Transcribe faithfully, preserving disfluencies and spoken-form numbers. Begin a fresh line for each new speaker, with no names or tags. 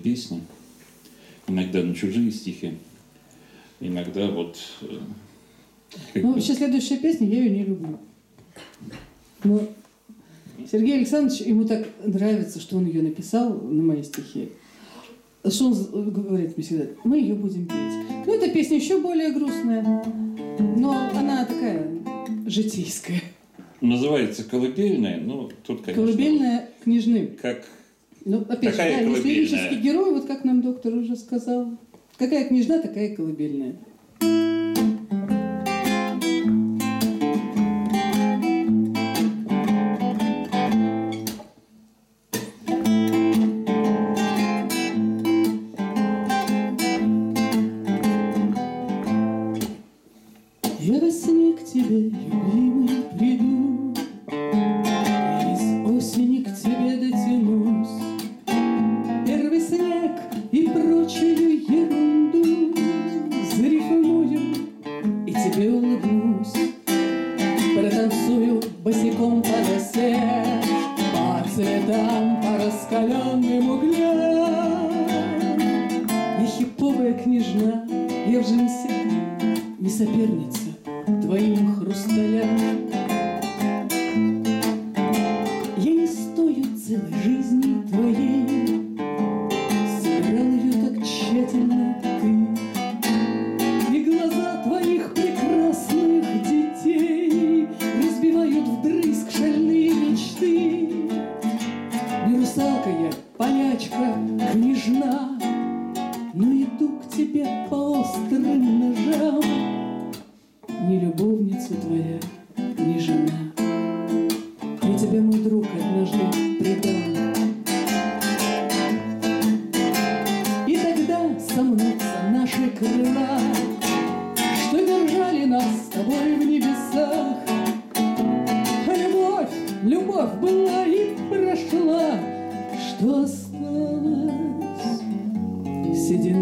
песни, иногда на чужие стихи, иногда вот...
Ну, вообще следующая песня, я ее не люблю. Но Сергей Александрович, ему так нравится, что он ее написал на мои стихи, что он говорит мне всегда: мы ее будем петь. Ну, эта песня еще более грустная, но она такая житейская.
Называется «Колыбельная», ну, тут, конечно...
«Колыбельная княжны».
Как...
Ну, опять же, да, есть лирический герой, вот как нам доктор уже сказал. Какая княжна, такая колыбельная. Я во сне к тебе, любимый, приду, я из осени к тебе дотянусь. Первый снег и прочую ерунду зарифмую и тебе улыбнусь. Протанцую босиком по росе, по цветам, по раскаленным углям. Я хиповая княжна, я в джинсе, не соперница твоим хрусталям. Я не стою целой жизни твоей, сыграл ее так тщательно ты. И глаза твоих прекрасных детей разбивают вдрызг шальные мечты. Не русалка я, полячка, княжна, но иду к тебе по острым ножам. Не любовница твоя, не жена. Я тебя, мой друг, однажды предал. И тогда сомнутся наши крыла, что держали нас с тобой в небесах. А любовь, любовь была и прошла, что осталось седина